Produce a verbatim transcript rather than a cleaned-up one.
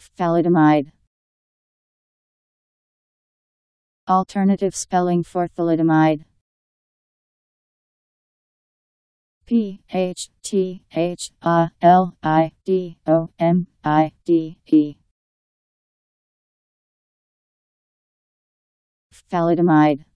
Phthalidomide. Alternative spelling for thalidomide: P H T H A L I D O M I D E. Phthalidomide.